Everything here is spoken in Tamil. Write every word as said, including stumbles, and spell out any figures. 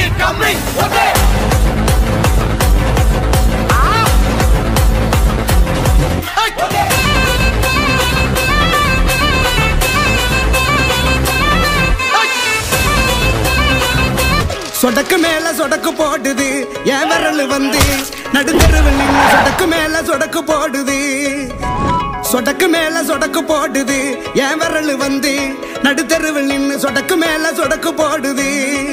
coming, okay. சொடக்கு மேல சொடக்கு போடுது என் விரல் வந்து நடுத்தருவில் நின்று சொடக்கு மேல சொடக்கு போடுது சொடக்கு மேல சொடக்கு போடுது என் விரல் வந்து நடுத்தருவில் நின்று சொடக்கு மேல சொடக்கு போடுது